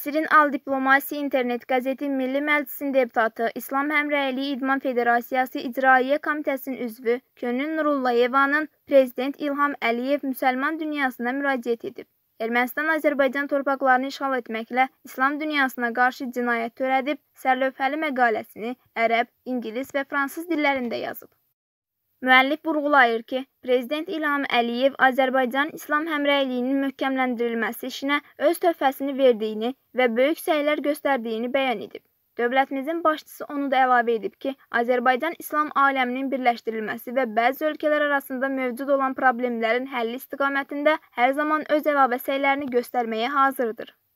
Nesrin Al Diplomasi İnternet qəzeti Milli Məclisin deputatı, İslam Həmrəyliyi İdman Federasiyası İcraiyyə Komitəsinin üzvü Könül Nurullayevanın Prezident İlham Əliyev müsəlman dünyasına müraciət edib. Ermənistan Azərbaycan torpaqlarını işğal etməklə İslam dünyasına qarşı cinayət törədib, sərlövhəli məqaləsini ərəb, ingilis və fransız dillərində yazıb. Müəllif vurğulayır ki, Prezident İlham Əliyev Azərbaycan İslam həmrəyliyinin möhkəmləndirilməsi işinə öz töhfəsini verdiyini və böyük səylər göstərdiyini bəyan edib. Dövlətimizin başçısı onu da əlavə edib ki, Azərbaycan İslam aləminin birləşdirilməsi və bəzi ölkələr arasında mövcud olan problemlərin həlli istiqamətində hər zaman öz əlavə səylərini göstərməyə hazırdır.